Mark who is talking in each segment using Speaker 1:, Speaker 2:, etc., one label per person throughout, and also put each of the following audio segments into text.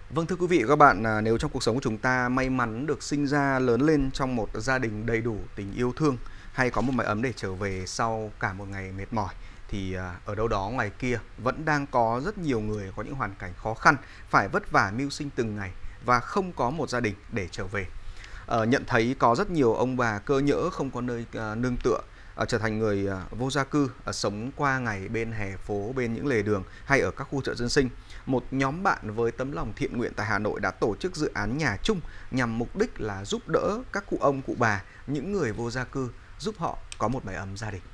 Speaker 1: Vâng, thưa quý vị và các bạn, nếu trong cuộc sống của chúng ta may mắn được sinh ra lớn lên trong một gia đình đầy đủ tình yêu thương hay có một mái ấm để trở về sau cả một ngày mệt mỏi thì ở đâu đó ngoài kia vẫn đang có rất nhiều người có những hoàn cảnh khó khăn, phải vất vả mưu sinh từng ngày và không có một gia đình để trở về. Nhận thấy có rất nhiều ông bà cơ nhỡ không có nơi nương tựa, trở thành người vô gia cư, sống qua ngày bên hè phố, bên những lề đường hay ở các khu chợ dân sinh. Một nhóm bạn với tấm lòng thiện nguyện tại Hà Nội đã tổ chức dự án nhà chung nhằm mục đích là giúp đỡ các cụ ông, cụ bà, những người vô gia cư, giúp họ có một mái ấm gia đình.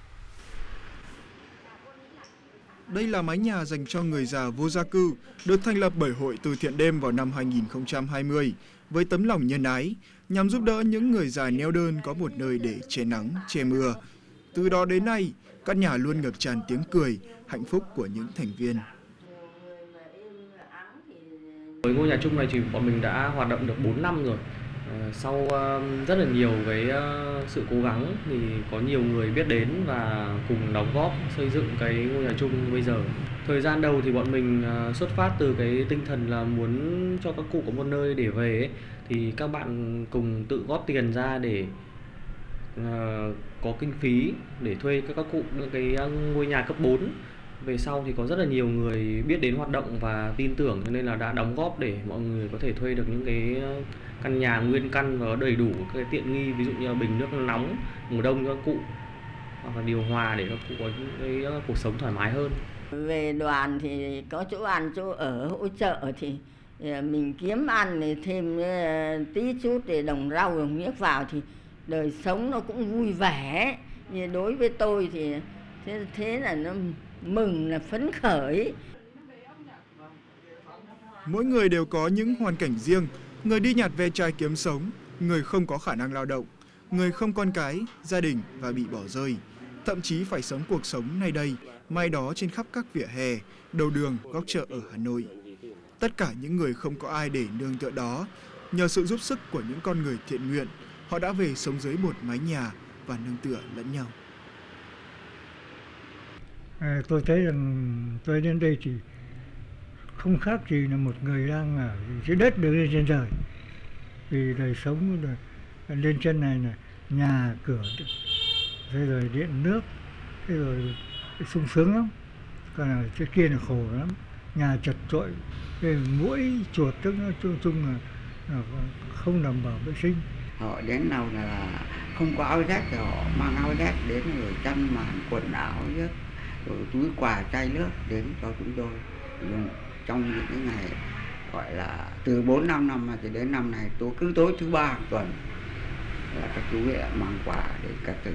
Speaker 2: Đây là mái nhà dành cho người già vô gia cư, được thành lập bởi Hội Từ Thiện Đêm vào năm 2020 với tấm lòng nhân ái, nhằm giúp đỡ những người già neo đơn có một nơi để che nắng, che mưa. Từ đó đến nay, căn nhà luôn ngập tràn tiếng cười, hạnh phúc của những thành viên.
Speaker 3: Với ngôi nhà chung này thì bọn mình đã hoạt động được 4 năm rồi. Sau rất là nhiều cái sự cố gắng thì có nhiều người biết đến và cùng đóng góp xây dựng cái ngôi nhà chung như bây giờ. Thời gian đầu thì bọn mình xuất phát từ cái tinh thần là muốn cho các cụ có một nơi để về ấy. Thì các bạn cùng tự góp tiền ra để có kinh phí để thuê các cụ những cái ngôi nhà cấp 4. Về sau thì có rất là nhiều người biết đến hoạt động và tin tưởng, cho nên là đã đóng góp để mọi người có thể thuê được những cái căn nhà nguyên căn và có đầy đủ cái tiện nghi, ví dụ như là bình nước nóng mùa đông cho các cụ, hoặc là điều hòa để các cụ có những cái cuộc sống thoải mái hơn.
Speaker 4: Về đoàn thì có chỗ ăn chỗ ở hỗ trợ thì mình kiếm ăn thì thêm tí chút để đồng rau đồng miếc vào thì đời sống nó cũng vui vẻ. Như đối với tôi thì thế là nó mừng, là phấn khởi.
Speaker 2: Mỗi người đều có những hoàn cảnh riêng, người đi nhặt ve chai kiếm sống, người không có khả năng lao động, người không con cái, gia đình và bị bỏ rơi. Thậm chí phải sống cuộc sống nay đây, mai đó trên khắp các vỉa hè, đầu đường, góc chợ ở Hà Nội. Tất cả những người không có ai để nương tựa đó, nhờ sự giúp sức của những con người thiện nguyện, họ đã về sống dưới một mái nhà và nương tựa lẫn nhau.
Speaker 5: Tôi thấy rằng tôi đến đây thì không khác gì là một người đang ở dưới đất được lên trên trời. Vì đời sống lên trên này là nhà cửa, rồi điện nước, rồi sung sướng lắm. Còn ở trên kia là khổ lắm, nhà chật chội, muỗi chuột tức nói chung là không đảm bảo vệ sinh.
Speaker 6: Họ đến nào là không có áo rách thì họ mang áo rách đến, rồi chăn màn quần áo nhất, rồi túi quà chai nước đến cho chúng tôi dùng trong những cái ngày gọi là từ 4-5 năm mà cho đến năm này tôi cứ tối thứ ba hàng tuần là các chú lại mang quà để các từ.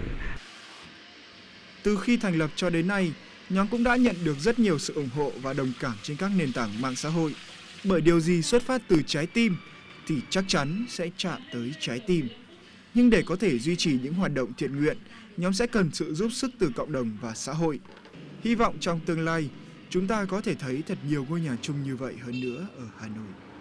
Speaker 2: Từ khi thành lập cho đến nay, nhóm cũng đã nhận được rất nhiều sự ủng hộ và đồng cảm trên các nền tảng mạng xã hội. Bởi điều gì xuất phát từ trái tim thì chắc chắn sẽ chạm tới trái tim. Nhưng để có thể duy trì những hoạt động thiện nguyện, nhóm sẽ cần sự giúp sức từ cộng đồng và xã hội. Hy vọng trong tương lai, chúng ta có thể thấy thật nhiều ngôi nhà chung như vậy hơn nữa ở Hà Nội.